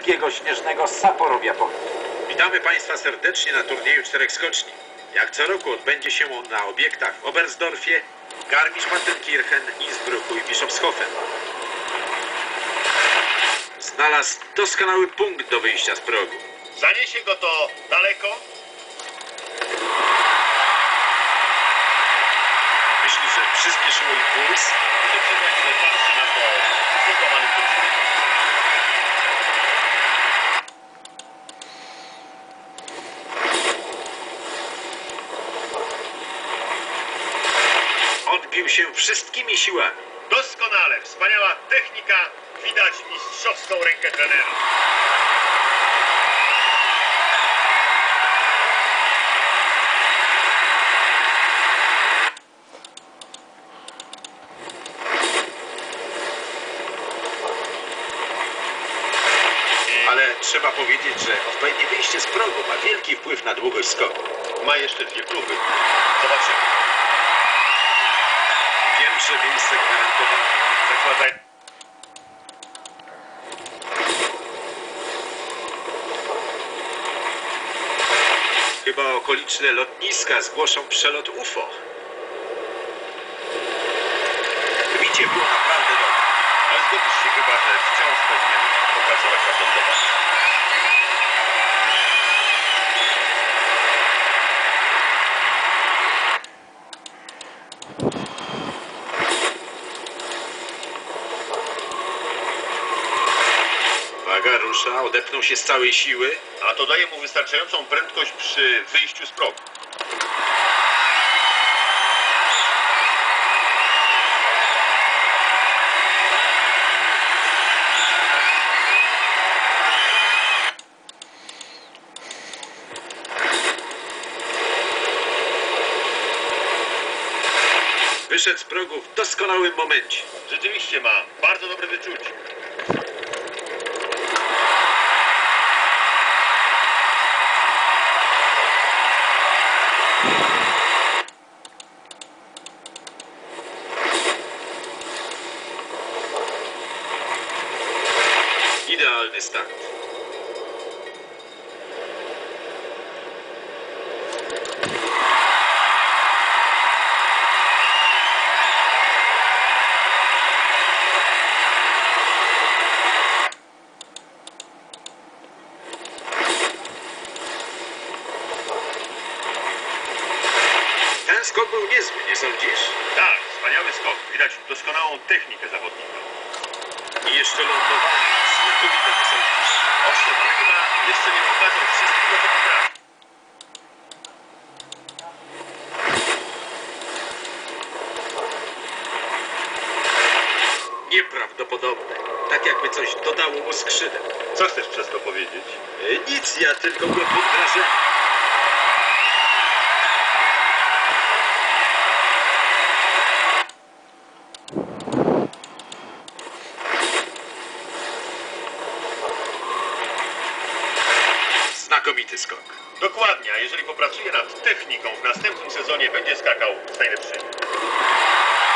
polskiego śnieżnego Saporowia Polo. Witamy Państwa serdecznie na turnieju 4 skoczni. Jak co roku odbędzie się on na obiektach w Oberstdorfie, Garmisch-Partenkirchen, Innsbrucku i Bischofshofen. Znalazł doskonały punkt do wyjścia z progu. Zaniesie go to daleko? Myśli, że przyspieszyło impuls? Muszę przyznać, że patrzy na to z złomowanym uśmiechem. Odbił się wszystkimi siłami. Doskonale, wspaniała technika, widać mistrzowską rękę trenera. Ale trzeba powiedzieć, że odpowiednie wyjście z progu ma wielki wpływ na długość skoku. Ma jeszcze 2 próby. Zobaczymy. Pierwsze miejsce gwarantowane. Zakładaj. Chyba okoliczne lotniska zgłoszą przelot UFO. Bicie było naprawdę dobre. Ale zgodzisz się chyba, że wciąż powinien popracować nad lądowaniem. Waga rusza, odepnął się z całej siły. A to daje mu wystarczającą prędkość przy wyjściu z progu. Wyszedł z progu w doskonałym momencie. Rzeczywiście ma bardzo dobre wyczucie. Idealny start. Ten skok był niezły, nie sądzisz? Tak, wspaniały skok. Widać doskonałą technikę zawodnika. I jeszcze lądowanie. Znakomite, nie sądzisz? Owszem, ale chyba jeszcze nie pokazał wszystkiego, co potrafi. Nieprawdopodobne. Tak jakby coś dodało mu skrzydeł. Co chcesz przez to powiedzieć? Nic, ja tylko byłem pod wrażeniem. Znakomity skok. Dokładnie, a jeżeli popracuje nad techniką, w następnym sezonie będzie skakał z najlepszymi.